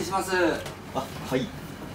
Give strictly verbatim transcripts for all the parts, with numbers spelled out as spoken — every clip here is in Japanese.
します。 あ、はい。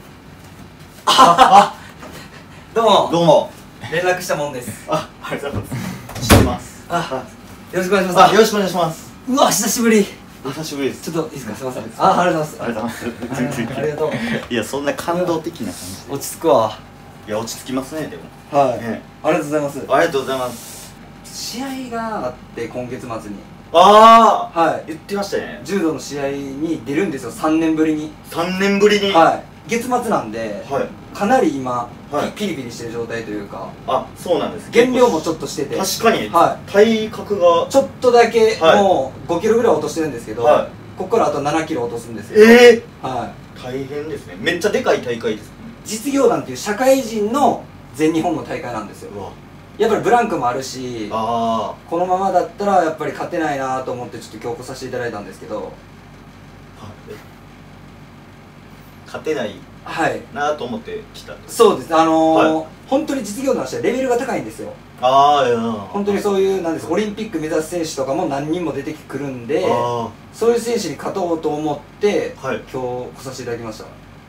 あ、どうも。 どうも。 連絡したもんです。 あ、ありがとうございます。知ってます。 あ、よろしくお願いします。 あ、よろしくお願いします。 うわ、久しぶり。 お久しぶりです。 ちょっといいですか、すみません。あ、ありがとうございます。 ありがとうございます。 ありがとう。 いや、そんな感動的な感じ。 落ち着くわ。 いや、落ち着きますね、でも。 はい。ありがとうございます。 ありがとうございます。 試合があって、今月末に。 ああ、 はい。 言ってましたね。 柔道の試合に出るんですよ、さんねんぶりに。 さんねんぶりに。 はい。月末なんで、 はい。 かなり今、 はい、 ピリピリしてる状態というか。 あ、そうなんです。 減量もちょっとしてて。 確かに。 はい。 体格が。 ちょっとだけ、もうごキロぐらい落としてるんですけど、はい、ここからあとななキロ落とすんですよ。 ええー、 はい。 大変ですね。めっちゃでかい大会ですね。 実業団っていう社会人の全日本の大会なんですよ。うわ、やっぱりブランクもあるし、あこのままだったらやっぱり勝てないなと思ってちょっと今日来させていただいたんですけど、 勝てないなと思って来た。 そうです。あのーはい、本当に実業団としてはレベルが高いんですよ。ああ、いや本当にそういうなんですオリンピック目指す選手とかも何人も出てくるんで、そういう選手に勝とうと思って、はい、今日来させていただきました。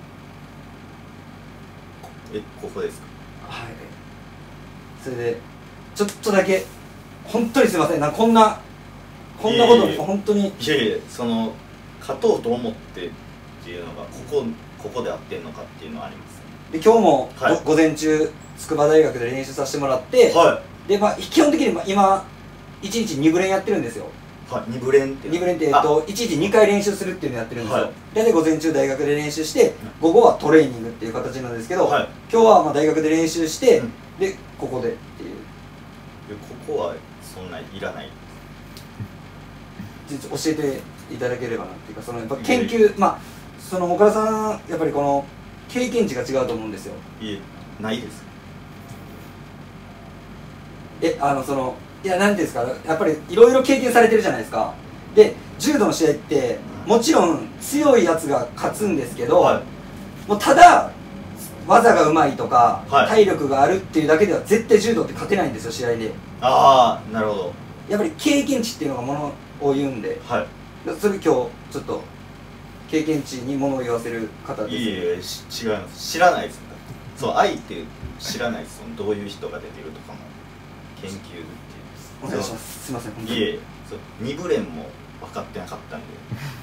え、ここですか？ はい。それでちょっとだけ本当にすいません、なんかこんなこんなことを本当に。 いやいや、その勝とうと思ってっていうのがここここで合ってんのかっていうのはありますね。 で今日も、はい、午前中筑波大学で練習させてもらって、はい、でまあ基本的に今いちにちにぶ練やってるんですよ。 はい、にぶ練ってにぶ練ってえっといちにちにかい練習するっていうのをやってるんですよ。はい、大体午前中大学で練習して午後はトレーニングっていう形なんですけど、はい、今日はまあ大学で練習して、うん、でここでっていう。 ここはそんないらない。 教えていただければなっていうか、そのやっぱ研究、まあその岡田さんやっぱりこの経験値が違うと思うんですよ。 いえ、ないです。 え、あのそのいや、なんていうんですか、やっぱりいろいろ経験されてるじゃないですか。で柔道の試合ってもちろん強いやつが勝つんですけど、はい、もうただ技がうまいとか、はい、体力があるっていうだけでは絶対柔道って勝てないんですよ、試合で。ああ、なるほど。やっぱり経験値っていうのがものを言うんで、はい、それ今日ちょっと経験値にものを言わせる方です。 いえいえ、違います。知らないです。そう、相手知らないです。どういう人が出てるとかも研究っていう。 お願いします。すいません。 いえ、そう、にぶ練も分かってなかったんで。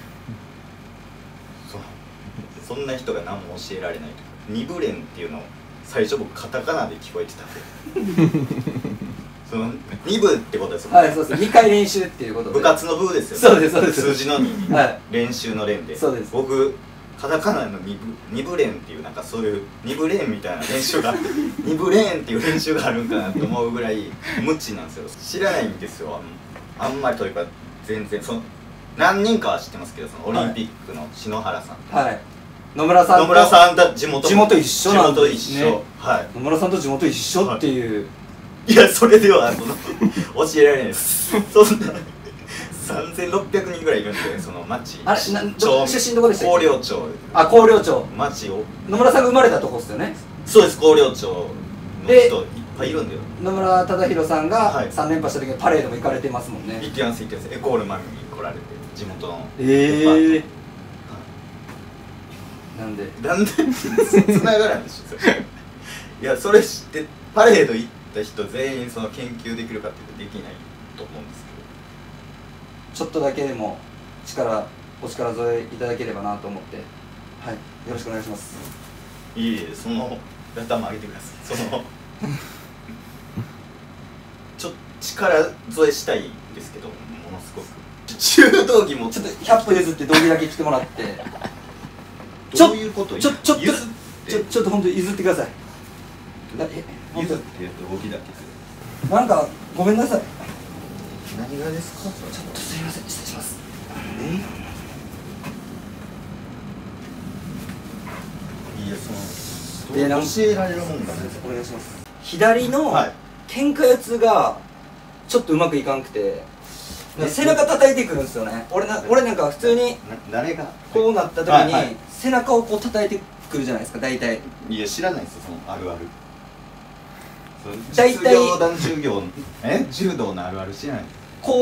そう、そんな人が何も教えられないとか。にぶ練っていうのを最初僕カタカナで聞こえてたんで。そのに部ってことですよね。 はい、そうです。にかい練習っていうことで。 部活の部ですよね。 そうです、そうです。 数字のに、はい、練習の練で。そうです。僕カタカナのに部に部練っていうなんかそういうに部練みたいな練習がに部練っていう練習があるんかなと思うぐらい無知なんですよ。知らないんですよ。あんまりというか全然その何人かは知ってますけど、そのオリンピックの篠原さん。はい。野村さんと。野村さんと地元。 地元一緒なんですね。 地元一緒。はい。 野村さんと地元一緒っていう。 いや、それではその教えられないです。そんなさんぜんろっぴゃくにんぐらいいるんで、その町。 あれ、など出身どこでしたっけ？ 広陵町。 あ、広陵町。 町を。 野村さんが生まれたとこですよね。 そうです、広陵町の人いっぱいいるんだよ。 野村忠宏さんがさん連覇した時にパレードも行かれてますもんね。 行ってます、行ってます。エコールマミに来られて、地元の。 ええ。なんでなんでつながらんでしょ。いや、それ知ってパレード行って人全員その研究できるかっていうとできないと思うんですけど、ちょっとだけでも力お力添えいただければなと思って、はい、よろしくお願いします。 いえいえ、その頭上げてください。そのちょっと力添えしたいんですけど、ものすごく柔道着もちょっとひゃっぽ譲って道着だけ着てもらってどういうことちょちょっとちょちょっと本当に譲ってください。 譲って動きだけする。なんかごめんなさい。 何がですか？ ちょっとすいません、失礼します。 え？いや、そので教えられるもんだね。 お願いします。左の喧嘩やつがちょっとうまくいかんくて、背中叩いてくるんですよね。俺な俺なんか普通に誰がこうなった時に背中をこう叩いてくるじゃないですか、大体。 いや、知らないですよ、そのあるある。 大体実業団授業え柔道のあるある知らない。 こう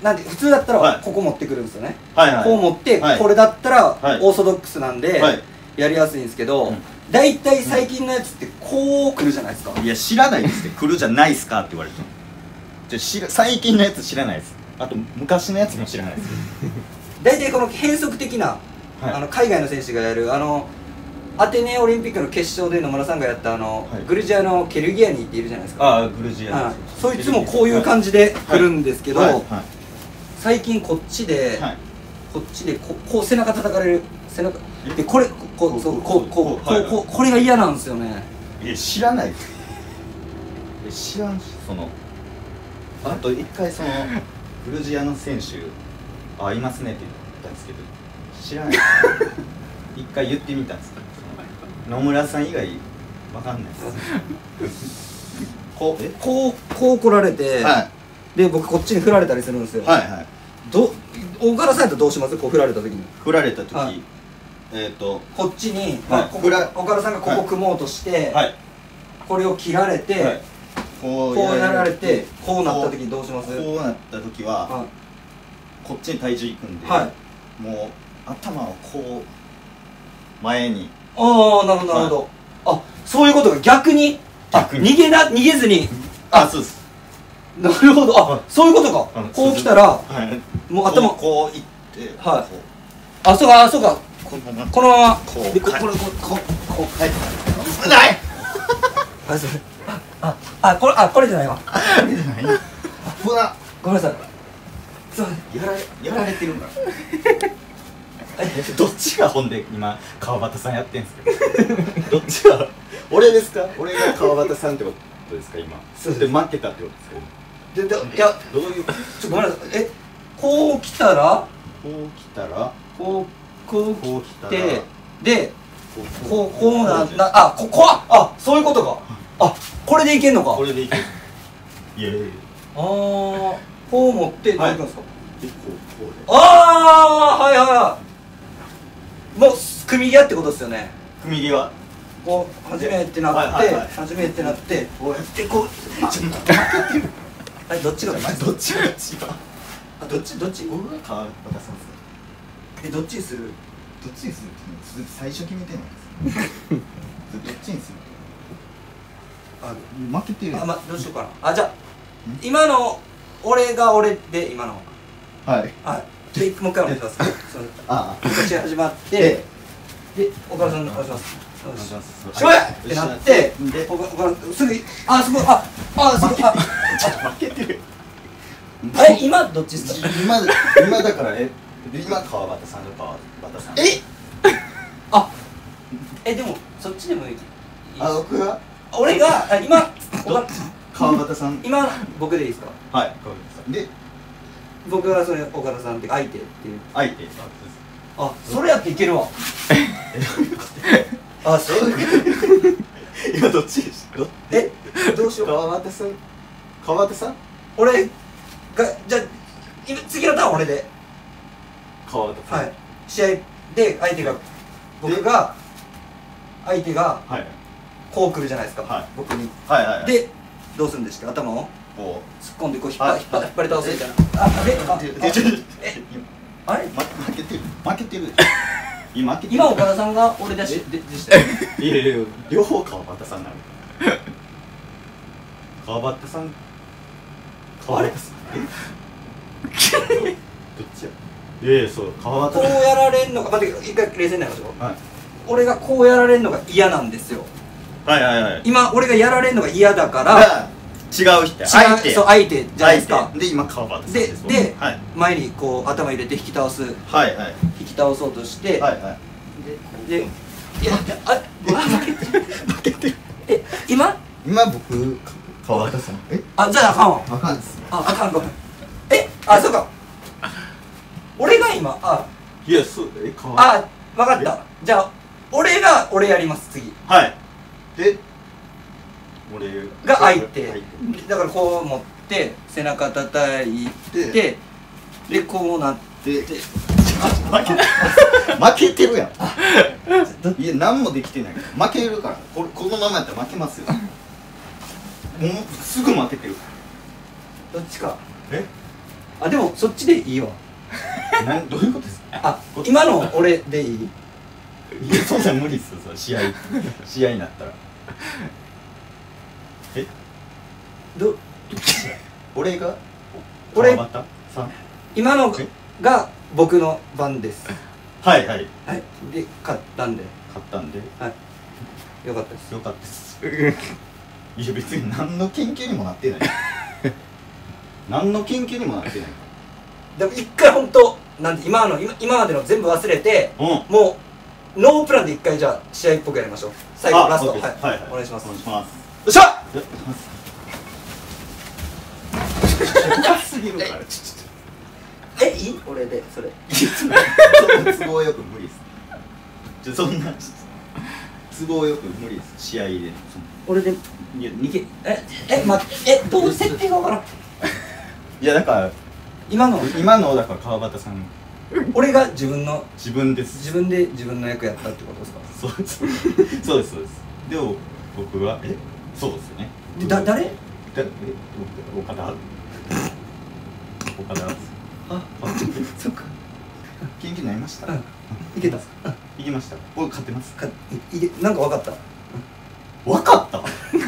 なんで普通だったらここ持ってくるんですよね、 はいはい、 こう持って、はい、これだったらオーソドックスなんで、はい、やりやすいんですけど、うん、大体最近のやつってこう来るじゃないですか。 いや知らないですって来るじゃないですかって言われてじゃ知ら最近のやつ知らないです。あと昔のやつも知らないです大体この変則的な、はい、あの海外の選手がやるあのアテネオリンピックの決勝で野村さんがやったあの、はい、グルジアのケルギアニっているじゃないですか。 ああグルジアニ、はい、 そいつもこういう感じで来るんですけど、はいはいはい、最近こっちで、はい、こっちでここう背中叩かれる背中でこれこうそうこうこうこうこうこれが嫌なんですよね。 いや知らない。知らんしそのあと一回そのグルジアの選手あいますねって言ったんですけど知らない一回言ってみたんですけど野村さん以外わかんないですこうこうこう来られて、はい、で僕こっちに振られたりするんですよ。はいはい。ど岡田さんやったらどうします？こう振られた時に振られた時、はい、えっとこっちに、はい、ここ岡田さんがここ組もうとして、はい、これを切られて、はい、こうやられてこうなった時にどうします？ こうなった時は、はい、こっちに体重いくんで、はい、もう頭をこう前に。 ああなるほどなるほど、はい、あそういうことが逆に逆に逃げな逃げずにあそうですなるほどあ、はい、そういうことか、はい、こう来たら、はい、もう頭こういってはいあそうかあそうかこのままこのままこうでここれこうこうこう書いてないあそれああこれあこれじゃないわこれじゃないほらごめんなさいそうやられやられてるからどっちがほんで今川端さんやってんすかどっちが俺ですか俺が川端さんってことですか今そうで負けたってことですかでいやどういうちょっとごめんなさいえこう来たらこう来たらこうこう来てでこうこうななあここあそういうことかあこれでいけんのかこれでいけるいやいやいやああこう持ってどういくんですかああはいはいはいもう組み際ってことですよね。 組み際こう初めってなって初めってなってこうやってこうちょっと待ってどっちがどっちがどっちがあどっちどっち僕が川端さんですえどっちにするどっちにするって最初決めてないですどっちにするあ負けてるあまどうしようかなあじゃあ今の俺が俺で今のはいはいでもう一回お願いします。ああ、こっち始まって、で、岡田さんお願いします。お願いします。しょやってなって、岡田さんすぐあすごいああすごいあ負けてる。 え今どっちですか？ 今今だからえ今川端さんと川端さん。 え？あえでもそっちでもいい。 あ僕が俺が今川端さん今僕でいいですか？ はい川端さんで。 僕はそれ岡田さんって相手っていう相手あそれやっていけるわあそう今どっちでしょえどうしよう川端さん川端さん俺がじゃあ今次のターン俺で川端さんはい試合で相手が僕が相手がこう来るじゃないですか、はい、僕にはいはい、はい、 でどうするんですか頭をこう突っ込んでこう引っ張引っ張り倒すみたいなあであえあれ負けてる負けてる今今岡田さんが俺でしでしたよいやいや両方川端さんなの川端さん川端さんえどっちやいやいやそう川端こうやられんのが待って一回冷静になりましょう、はい、俺がこうやられんのが嫌なんですよはいはいはい今俺がやられんのが嫌だから違う人相手そう相手じゃないですかで今川端さんでで、はい、前にこう頭入れて引き倒すはいはい引き倒そうとしてはいはいででいやあ負けてる負けてるえ今今僕川端さんえあじゃああかんわあかんですああかんごめんえあそうか俺が今あいやそうえ川あ分かったじゃあ俺が俺やります次はいで俺が相手だからこう持って背中叩いてでこうなって負け負けてるやんいや何もできてない負けるからこれこのままやったら負けますよもうすぐ負けてるどっちかえあでもそっちでいいわ。 なんどういうことですか。 あ今の俺でいい。 いやそんなん無理っすよ試合試合になったら。えど俺が俺川端さん今のが僕の番です。 はいはいはいで勝ったんで勝ったんではいよかったです。 よかったですいや別に何の研究にもなってない何の研究にもなってないでも一回本当なんて今の 今, 今までの全部忘れて、 うん、 もうノープランで一回じゃあ試合っぽくやりましょう。最後ラストはい、はいはい、お願いします。 お願いします。よっしゃ深すぎるからえいい俺でそれ都合よく無理ですちょそんな都合よく無理です試合で俺でいや逃げええ待ってえどう設定が分からんいやだから今の今のだから川端さん俺が自分の自分です自分で自分の役やったってことですか。 そうですそうですそうですでも僕はえそうですよねでだ誰だえ岡田岡田ですあそっか元気になりました。 うんいけたいきました僕勝ってますかいけなんか分かった分かった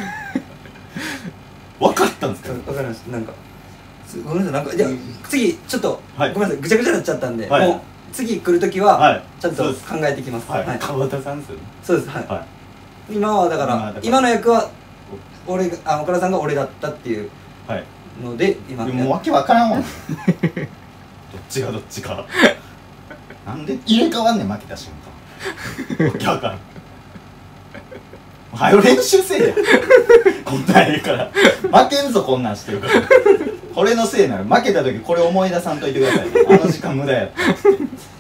分かったんですか。 分かりましたなんかごめんなさいなんかじゃあ次ちょっと、はい、ごめんなさいぐちゃぐちゃになっちゃったんで、はい、もう次来るときは、はい、ちゃんと考えてきます。 はいはい、川端さんですよね。 そうですはい、はい、今はだから今の役は俺があ岡田さんが俺だったっていうので、はい、今もうわけわからんもんどっちがどっちかなんで入れ替わんねん負けた瞬間わけわからんはよ練習せえやこんなんええから負けんぞこんなんしてるからこれのせいなら負けた時これ思い出さんといてください、ね、あの時間無駄やったって